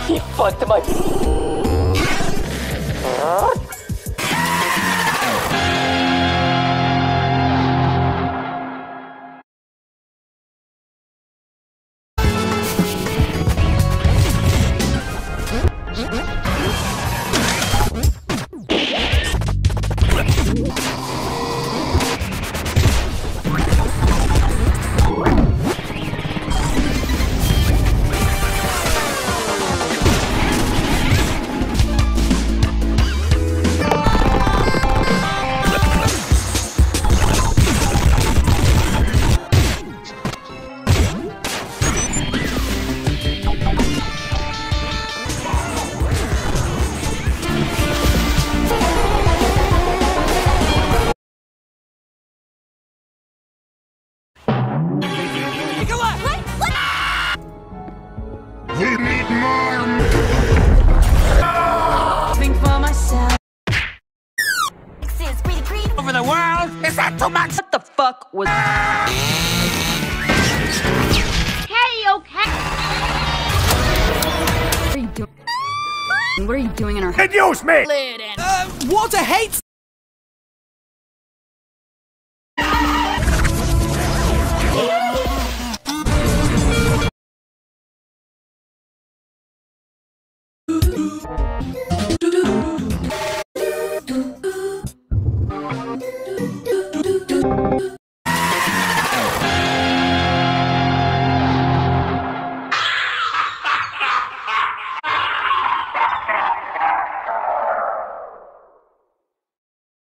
You fucked my... We need more. Think for myself. Over the world? Is that too much? What the fuck was? Hey, okay. What are you doing? What are you doing in our? Excuse me! Water hates